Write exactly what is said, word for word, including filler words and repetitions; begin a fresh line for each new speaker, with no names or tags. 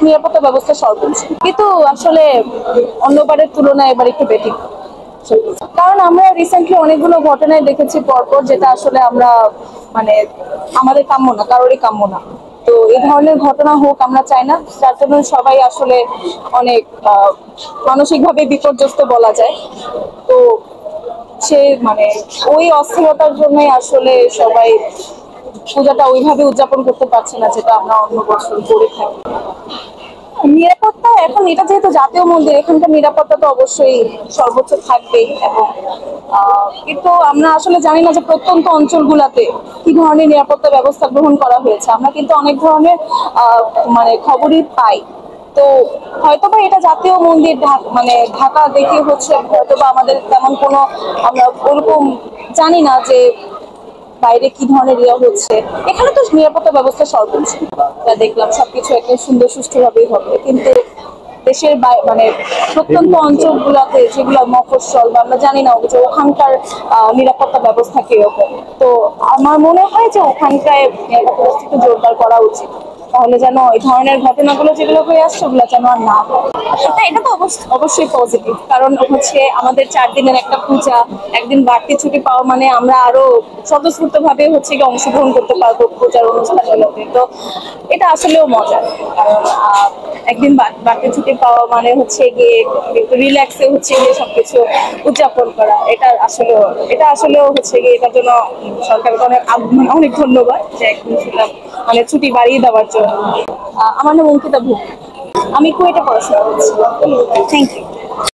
নিরাপত্তা ব্যবস্থা সর্বোচ্চ, কিন্তু আসলে অন্যবারের তুলনায় এবার একটু ব্যতিক্রম। কারণ আমরা রিসেন্টলি অনেকগুলো ঘটনায় দেখেছি পরপর, যেটা আসলে আমরা মানে আমাদের কাম্য না, কারোরই কাম্য না। তো এই ধরনের ঘটনা হোক আমরা চাই না, যার জন্য সবাই আসলে অনেক মানসিকভাবে বিপর্যস্ত বলা যায়। তো সে মানে ওই অস্থিরতার জন্যই আসলে সবাই পূজাটা ওইভাবে উদযাপন করতে পারছে না, যেটা আমরা অন্য বছর করে থাকি। নিরাপত্তা এখন এটা যেহেতু জাতীয় মন্দির, এখানকার নিরাপত্তা তো অবশ্যই সর্বোচ্চ থাকবেই, এবং কিন্তু আমরা আসলে জানি না যে প্রত্যন্ত অঞ্চলগুলোতে কি ধরনের নিরাপত্তা ব্যবস্থা গ্রহণ করা হয়েছে। আমরা কিন্তু অনেক ধরনের মানে খবরই পাই। তো হয়তোবা এটা জাতীয় মন্দির, মানে ঢাকা দেখে হচ্ছে হয়তোবা আমাদের তেমন কোনো আমরা ওরকম জানি না যে বাইরে কি ধরনের ইয়ে হচ্ছে। এখানে তো নিরাপত্তা ব্যবস্থা সর্বোচ্চ, দেখলাম সবকিছু একটা সুন্দর সুষ্ঠুভাবেই হবে, কিন্তু দেশের মানে প্রত্যন্ত অঞ্চলগুলোতে যেগুলো মফস্বল বা আমরা জানি না যে ওখানকার নিরাপত্তা ব্যবস্থা কিরকম। তো আমার মনে হয় যে ওখানকার নিরাপত্তা ব্যবস্থা একটু জোরদার করা উচিত, তাহলে যেন এই ধরনের ঘটনাগুলো যেগুলো হয়ে আসছে ওগুলো যেন আর না হয়। হ্যাঁ, এটা তো অবশ্যই পজিটিভ, কারণ হচ্ছে আমাদের চার দিনের একটা পূজা, একদিন বাড়তি ছুটি পাওয়া মানে আমরা আরো স্বতঃস্ফূর্ত ভাবে হচ্ছে কি অংশগ্রহণ করতে পারবো পূজার অনুষ্ঠানগুলোতে। তো এটা আসলেও মজার, কারণ একদিন বাড়তি ছুটি পাওয়া মানে হচ্ছে গিয়ে একটু রিল্যাক্সে হচ্ছে গিয়ে সবকিছু উদযাপন করা। এটা আসলেও এটা আসলেও হচ্ছে গিয়ে এটার জন্য সরকারকে অনেক অনেক ধন্যবাদ যে একদিন মানে ছুটি বাড়িয়ে দেওয়ার জন্য। আমার নাম অঙ্কিতা ভূমি, আমি কুয়েটে পড়াশোনা করছি। Thank you.